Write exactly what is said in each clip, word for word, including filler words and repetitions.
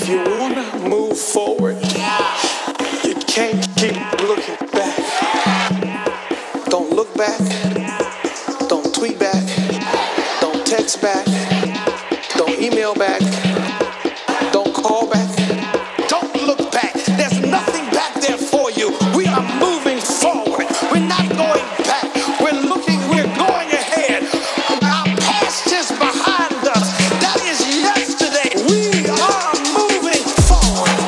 If you wanna move forward, you can't keep looking back. Don't look back, don't tweet back, don't text back, don't email back, don't call back, don't look back. There's nothing back there for you. We are moving forward. We're not going back. We're looking, we're going ahead. Our past is behind us. That is yesterday. We are moving forward.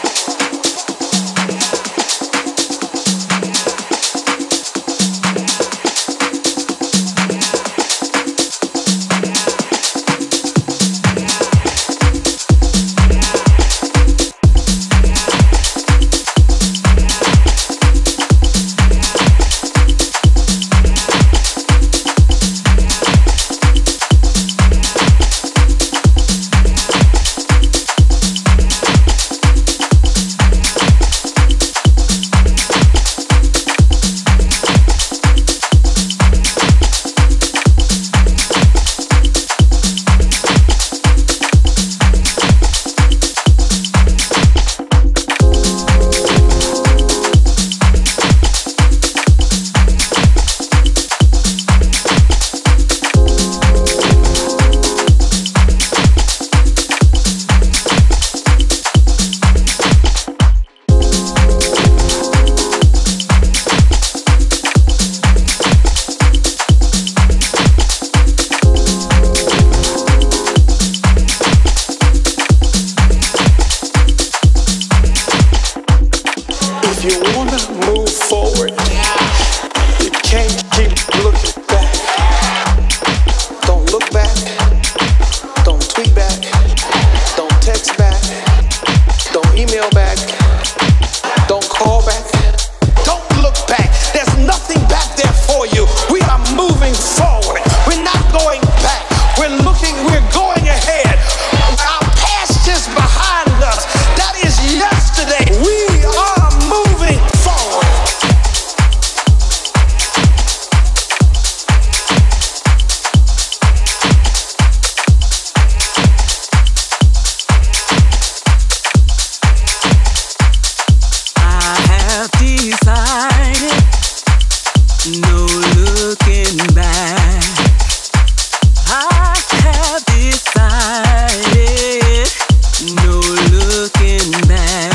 If you wanna move forward, you can't keep looking back. Don't look back, don't tweet back, don't text back, don't email back, don't call back, don't look back. There's nothing back there for you. We are moving forward. We're not going back. We're looking, we're going ahead. Our past is behind us. That is yesterday. We are moving forward. I have decided, no looking back. I have decided, no looking back.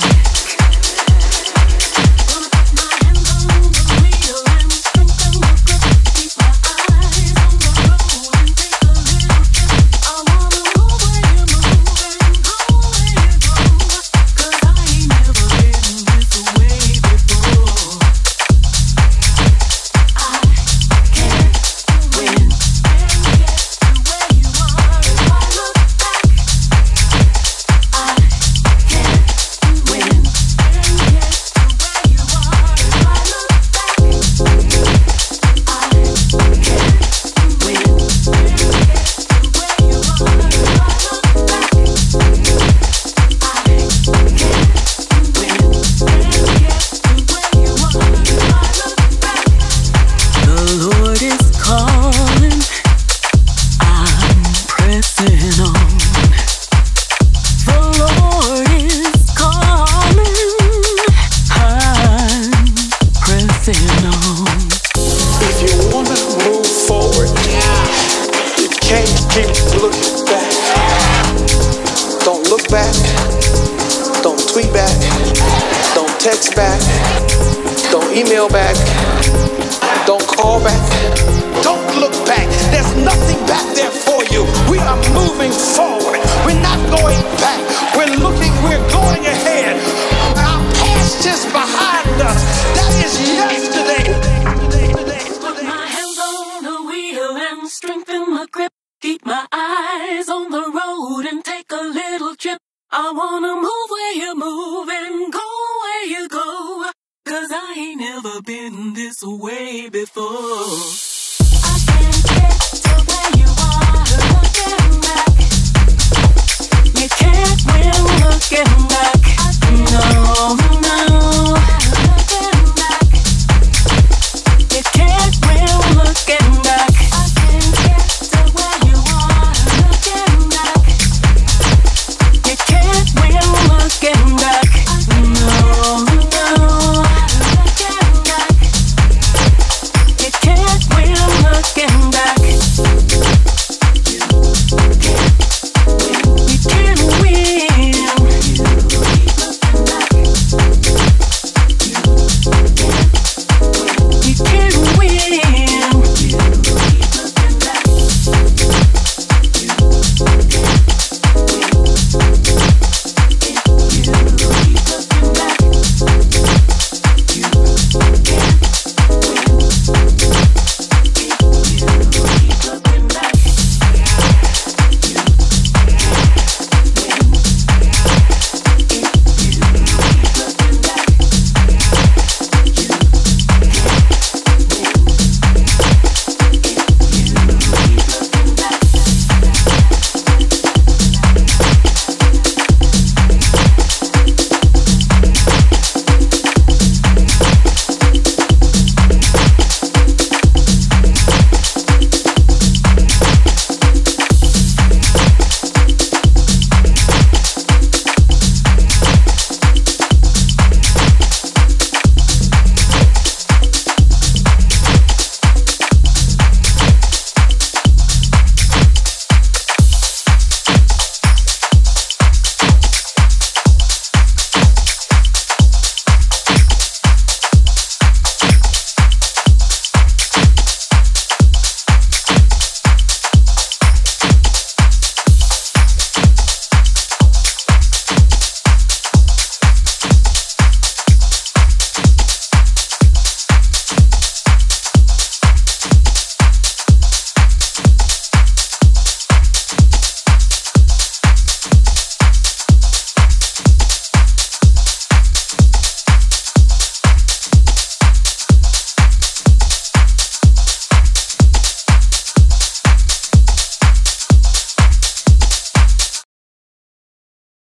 Keep looking back. Don't look back. Don't tweet back. Don't text back. Don't email back. Don't call back. Don't look back. There's nothing back there for you. We are moving forward. We're not going back. We're looking, we're going ahead. Our past is behind us. That is yesterday. Put my hands on the wheel and strengthen my grip. Keep my eyes on the road and take a little trip. I wanna move where you move and go where you go. Cause I ain't never been this way before. I can't get to where you are looking back. You can't win looking back. No, no.